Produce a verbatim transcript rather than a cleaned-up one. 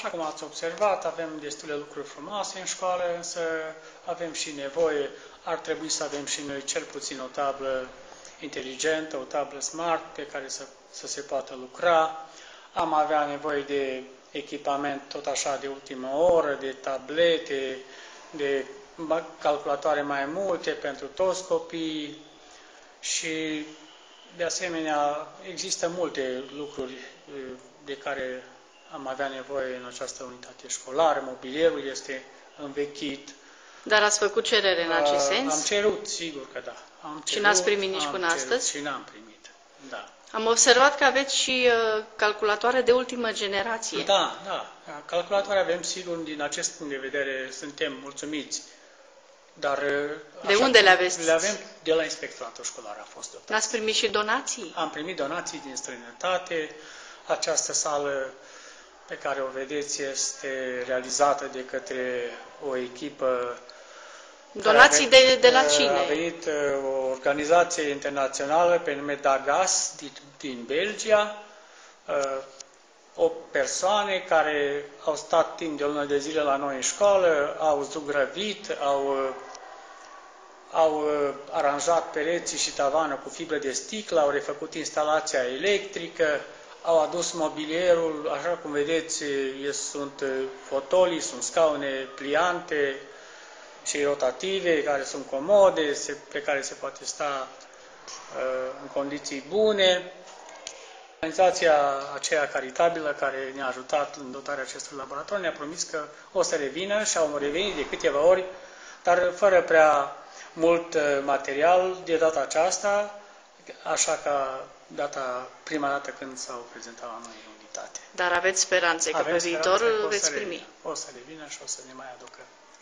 Așa cum ați observat, avem destule lucruri frumoase în școală, însă avem și nevoie, ar trebui să avem și noi cel puțin o tablă inteligentă, o tablă smart pe care să, să se poată lucra. Am avea nevoie de echipament tot așa de ultimă oră, de tablete, de calculatoare mai multe pentru toți copiii și de asemenea există multe lucruri de care am avea nevoie în această unitate școlară. Mobilierul este învechit. Dar ați făcut cerere în acest Uh, sens? Am cerut, sigur că da. Am cerut, și n-ați primit nici până cerut astăzi? Și n-am primit, da. Am observat că aveți și uh, calculatoare de ultimă generație. Da, da. Calculatoare avem, sigur, din acest punct de vedere suntem mulțumiți. Dar, de unde le aveți? Le avem de la Inspectoratul Școlar, a fost dotat. N-ați primit și donații? Am primit donații din străinătate. Această sală pe care o vedeți este realizată de către o echipă. Donații de, de la cine? A venit o organizație internațională pe nume Dagas din, din Belgia, o persoane care au stat timp de o lună de zile la noi în școală, au zugrăvit, au, au aranjat pereții și tavană cu fibră de sticlă, au refăcut instalația electrică, au adus mobilierul, așa cum vedeți, sunt fotolii, sunt scaune pliante și rotative, care sunt comode, pe care se poate sta în condiții bune. Organizația aceea caritabilă care ne-a ajutat în dotarea acestui laborator ne-a promis că o să revină și au revenit de câteva ori, dar fără prea mult material de data aceasta, așa ca data, prima dată când s-au prezentat la noi în unitate. Dar aveți speranțe că Avem pe viitor speranțe că veți primi? O să revină și o să ne mai aducă